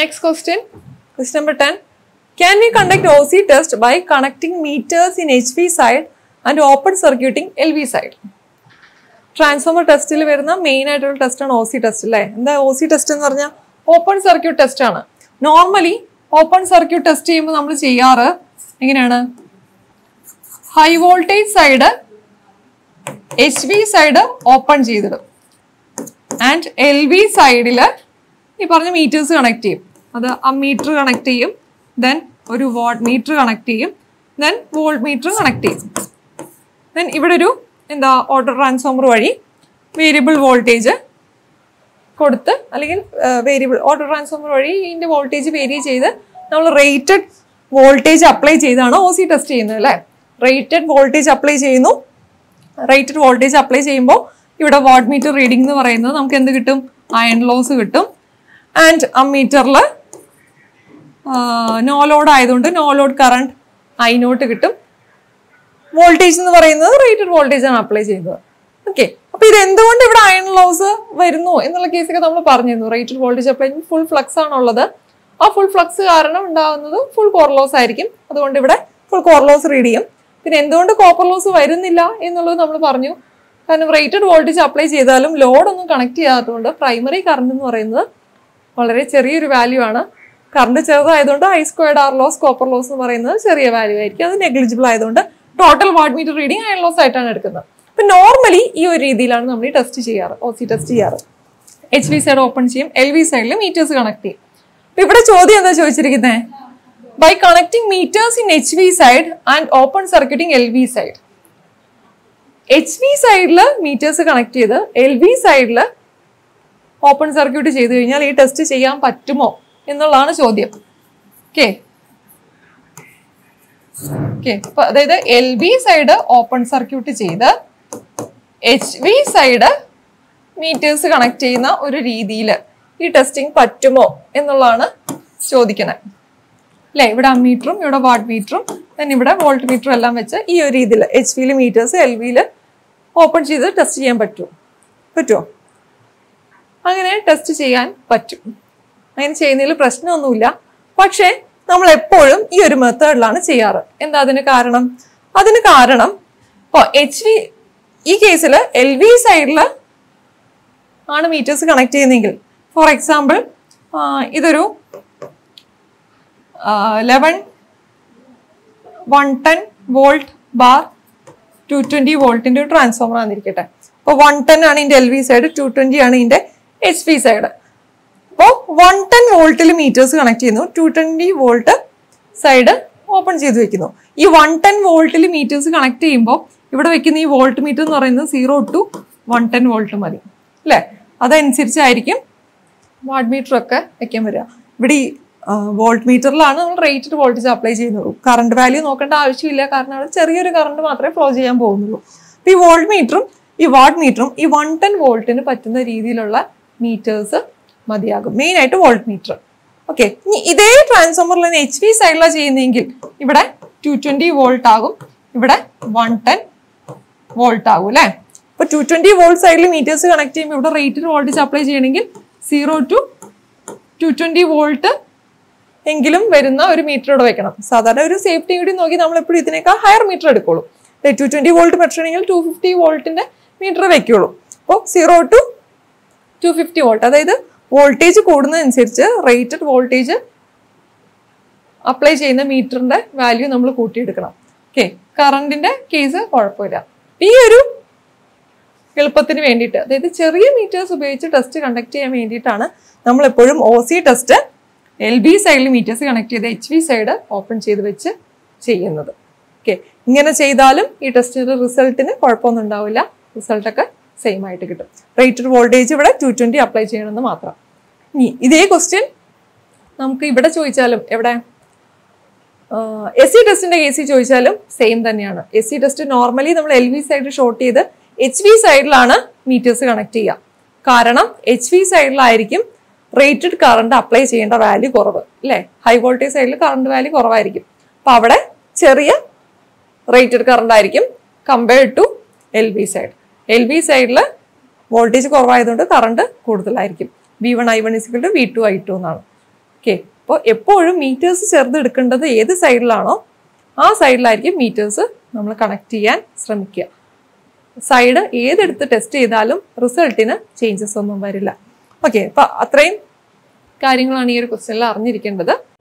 Next question number 10. Can we conduct OC test by connecting meters in HV side and open circuiting LV side? Transformer test il varuna main aayittulla test aanu OC test alle. Endha OC test ennu parnja open circuit test aanu. Normally open circuit test cheyumbo nammal cheyaru enganeyana high voltage side HV side open cheyididum and LV side il ee parnja meters connect cheyum. Adu a meter connect cheyum, then oru watt meter connect cheyum, then voltmeter connect cheyum. Then ivide oru endha auto transformer vadi variable voltage കൊടുത്ത് അല്ലെങ്കിൽ variable auto transformer വഴി ഇതിന്റെ voltage vary ചെയ്ത് നമ്മൾ rated voltage apply ചെയ്താണ് OC test ചെയ്യുന്നത് അല്ലേ. Rated voltage apply ചെയ്യുന്നു. റേറ്റഡ് വോൾട്ടേജ് അപ്ലൈ ചെയ്യുമ്പോൾ ഇവിടെ വാട്ട് മീറ്റർ റീഡിംഗ് എന്ന് പറയുന്നത് നമുക്ക് എന്ത് കിട്ടും? അയൺ ലോസ് കിട്ടും. ആൻഡ് അമ്മീറ്ററിൽ നോ ലോഡ് ആയതുകൊണ്ട് നോ ലോഡ് കറണ്ട് I0 കിട്ടും. വോൾട്ടേജ് എന്ന് പറയുന്നത് റേറ്റഡ് വോൾട്ടേജ് ആണ് അപ്ലൈ ചെയ്യുന്നത്. ഓക്കെ, അപ്പൊ ഇത് എന്തുകൊണ്ട് ഇവിടെ അയൺ ലോസ് വരുന്നു എന്നുള്ള കേസൊക്കെ നമ്മൾ പറഞ്ഞിരുന്നു. Rated voltage apply full flux ആണുള്ളത്. ആ ഫുൾ ഫ്ലക്സ് കാരണം ഉണ്ടാകുന്നത് ഫുൾ കോർ ലോസ് ആയിരിക്കും. അതുകൊണ്ട് ഇവിടെ ഫുൾ കോർ ലോസ് റീഡ് ചെയ്യും. പിന്നെ എന്തുകൊണ്ട് കോപ്പർ ലോസ് വരുന്നില്ല എന്നുള്ളത് നമ്മൾ പറഞ്ഞു. കാരണം റേറ്റഡ് വോൾട്ടേജ് അപ്ലൈ ചെയ്താലും ലോഡ് ഒന്നും കണക്ട് ചെയ്യാത്തതുകൊണ്ട് പ്രൈമറി കറണ്ട് എന്ന് പറയുന്നത് വളരെ ചെറിയൊരു വാല്യൂ ആണ്. കറണ്ട് ചെറുതായതുകൊണ്ട് I²R ലോസ് കോപ്പർ ലോസ് എന്ന് പറയുന്നത് ചെറിയ വാല്യൂ ആയിരിക്കും. അത് നെഗ്ലിജിബിൾ ആയതുകൊണ്ട് total watt meter reading iron loss ആയിട്ടാണ് എടുക്കുന്നത്. അപ്പൊ നോർമലി ഈ ഒരു രീതിയിലാണ് നമ്മൾ ഈ ടെസ്റ്റ് ചെയ്യാറ്, OC ടെസ്റ്റ് ചെയ്യാറ്. HV സൈഡ് ഓപ്പൺ ചെയ്യും, LV സൈഡിൽ മീറ്റേഴ്സ് കണക്ട് ചെയ്യും. അപ്പൊ ഇവിടെ ചോദ്യം എന്താ ചോദിച്ചിരിക്കുന്നത്? By connecting meters in HV side and open circuiting LV side. HV സൈഡിൽ മീറ്റേഴ്സ് കണക്ട് ചെയ്ത് LV സൈഡിൽ ഓപ്പൺ സർക്യൂട്ട് ചെയ്ത് കഴിഞ്ഞാൽ ഈ ടെസ്റ്റ് ചെയ്യാൻ പറ്റുമോ എന്നുള്ളതാണ് ചോദ്യം. ഓക്കെ, അപ്പൊ അതായത് LV സൈഡ് ഓപ്പൺ സർക്യൂട്ട് ചെയ്ത് HV സൈഡ് മീറ്റേഴ്സ് കണക്ട് ചെയ്യുന്ന ഒരു രീതിയിൽ ഈ ടെസ്റ്റിംഗ് പറ്റുമോ എന്നുള്ളതാണ് ചോദിക്കുന്നത് അല്ലേ. ഇവിടെ അമ്മീറ്ററും ഇവിടെ വാട്ട് മീറ്ററും then ഇവിടെ വോൾട്ട് മീറ്ററും എല്ലാം വെച്ച് ഈ ഒരു രീതിയിൽ HV മീറ്റേഴ്സ് LV ഓപ്പൺ ചെയ്ത് ടെസ്റ്റ് ചെയ്യാൻ പറ്റുമോ? അങ്ങനെ ടെസ്റ്റ് ചെയ്യാൻ പറ്റും. അങ്ങനെ ചെയ്യുന്നതിൽ പ്രശ്നമൊന്നുമില്ല. പക്ഷേ നമ്മൾ എപ്പോഴും ഈ ഒരു മെത്തേഡിലാണ് ചെയ്യാറ്. എന്താ അതിന് കാരണം? അതിന് കാരണം ഇപ്പോൾ HV ഈ കേസിൽ LV സൈഡിൽ ആണ് മീറ്റേഴ്സ് കണക്ട് ചെയ്യുന്നതെങ്കിൽ, ഫോർ എക്സാമ്പിൾ ഇതൊരു 110 വോൾട്ട് ബാർ 220 വോൾട്ടിന്റെ ഒരു ട്രാൻസ്ഫോമർ ആണെന്നിരിക്കട്ടെ. അപ്പോൾ 110 ആണ് ഇതിന്റെ LV സൈഡ്, 220 ആണ് ഇതിന്റെ HV സൈഡ്. അപ്പോൾ 110 വോൾട്ടിൽ മീറ്റേഴ്സ് കണക്ട് ചെയ്യുന്നു, 220 വോൾട്ട് സൈഡ് ഓപ്പൺ ചെയ്ത് വെക്കുന്നു. ഈ 110 വോൾട്ടിൽ മീറ്റേഴ്സ് കണക്ട് ചെയ്യുമ്പോൾ ഇവിടെ വെക്കുന്ന ഈ വോൾട്ട് മീറ്റർ എന്ന് പറയുന്നത് 0 to 110 വോൾട്ട് മതി അല്ലേ. അതനുസരിച്ചായിരിക്കും വാട്ട് മീറ്റർ ഒക്കെ വെക്കാൻ വരിക. ഇവിടെ ഈ വോൾട്ട് മീറ്ററിലാണ് നമ്മൾ റേറ്റഡ് വോൾട്ടേജ് അപ്ലൈ ചെയ്യുന്നത്. കറണ്ട് വാല്യൂ നോക്കേണ്ട ആവശ്യമില്ല, കാരണം അവിടെ ചെറിയൊരു കറണ്ട് മാത്രമേ ഫ്ലോ ചെയ്യാൻ പോകുന്നുള്ളൂ. അപ്പൊ ഈ വോൾട്ട് മീറ്ററും ഈ വാട്ട് മീറ്ററും ഈ 110 വോൾട്ടിന് പറ്റുന്ന രീതിയിലുള്ള മീറ്റേഴ്സ് മതിയാകും, മെയിൻ ആയിട്ട് വോൾട്ട് മീറ്റർ. ഓക്കെ, ഇനി ഇതേ ട്രാൻസ്ഫോമറിൽ HV സൈഡിലാണ് ചെയ്യുന്നതെങ്കിൽ ഇവിടെ 220 വോൾട്ട് ആകും, ഇവിടെ 110 വോൾട്ട് ആകും അല്ലേ. അപ്പൊ 220 വോൾട്ട് സൈഡിൽ മീറ്റേഴ്സ് കണക്ട് ചെയ്യുമ്പോൾ ഇവിടെ റേറ്റഡ് വോൾട്ടേജ് അപ്ലൈ ചെയ്യണമെങ്കിൽ 0 to 220 വോൾട്ട് എങ്കിലും വരുന്ന ഒരു മീറ്റർ ഇവിടെ വെക്കണം. സാധാരണ ഒരു സേഫ്റ്റി കൂടി നോക്കി നമ്മൾ എപ്പോഴും ഇതിനേക്കാൾ ഹയർ മീറ്റർ എടുക്കുള്ളൂ. 220 വോൾട്ട് മെറ്ററാണെങ്കിൽ 250 വോൾട്ടിന്റെ മീറ്റർ വെക്കുള്ളൂ. അപ്പോൾ 0 to 250 വോൾട്ട്, അതായത് വോൾട്ടേജ് കൂടുന്നതനുസരിച്ച് റേറ്റഡ് വോൾട്ടേജ് അപ്ലൈ ചെയ്യുന്ന മീറ്ററിന്റെ വാല്യൂ നമ്മൾ കൂട്ടിയെടുക്കണം. ഓക്കെ, കറണ്ടിന്റെ കേസ് കുഴപ്പമില്ല. ഈ ഒരു എളുപ്പത്തിന് വേണ്ടിയിട്ട്, അതായത് ചെറിയ മീറ്റേഴ്സ് ഉപയോഗിച്ച് ടെസ്റ്റ് കണ്ടക്ട് ചെയ്യാൻ വേണ്ടിയിട്ടാണ് നമ്മൾ എപ്പോഴും OC ടെസ്റ്റ് LV സൈഡിൽ മീറ്റേഴ്സ് കണക്ട് ചെയ്ത് HV സൈഡ് ഓപ്പൺ ചെയ്ത് വെച്ച് ചെയ്യുന്നത്. ഓക്കെ, ഇങ്ങനെ ചെയ്താലും ഈ ടെസ്റ്റിന്റെ റിസൾട്ടിന് കുഴപ്പമൊന്നും ഉണ്ടാവില്ല, റിസൾട്ടൊക്കെ സെയിം ആയിട്ട് കിട്ടും. റേറ്റഡ് വോൾട്ടേജ് ഇവിടെ 220 അപ്ലൈ ചെയ്യണമെന്ന് മാത്രം. ഇനി ഇതേ ക്വസ്റ്റ്യൻ നമുക്ക് ഇവിടെ ചോദിച്ചാലും, എവിടെ SC ടെസ്റ്റിന്റെ കേസിൽ ചോദിച്ചാലും സെയിം തന്നെയാണ്. SC ടെസ്റ്റ് നോർമലി നമ്മൾ LV സൈഡ് ഷോർട്ട് ചെയ്ത് HV സൈഡിലാണ് മീറ്റേഴ്സ് കണക്ട് ചെയ്യുക. കാരണം HV സൈഡിലായിരിക്കും റേറ്റഡ് കറണ്ട് അപ്ലൈ ചെയ്യേണ്ട വാല്യൂ കുറവ് അല്ലേ. ഹൈ വോൾട്ടേജ് സൈഡിൽ കറണ്ട് വാല്യൂ കുറവായിരിക്കും. അപ്പൊ അവിടെ ചെറിയ റേറ്റഡ് കറണ്ട് ആയിരിക്കും compared to LV side. LV സൈഡിൽ വോൾട്ടേജ് കുറവായതുകൊണ്ട് കറണ്ട് കൂടുതലായിരിക്കും. V1 I1 = V2 I2 എന്നാണ്. ഓക്കെ, അപ്പോൾ എപ്പോഴും മീറ്റേഴ്സ് ചേർത്തെടുക്കേണ്ടത് ഏത് സൈഡിലാണോ ആ സൈഡിലായിരിക്കും മീറ്റേഴ്സ് നമ്മൾ കണക്ട് ചെയ്യാൻ ശ്രമിക്കുക. സൈഡ് ഏതെടുത്ത് ടെസ്റ്റ് ചെയ്താലും റിസൾട്ടിന് ചേഞ്ചസ് ഒന്നും വരില്ല. ഓക്കെ, അപ്പോൾ അത്രയും കാര്യങ്ങളാണ് ഈ ഒരു ക്വസ്റ്റ്യനിൽ അറിഞ്ഞിരിക്കേണ്ടത്.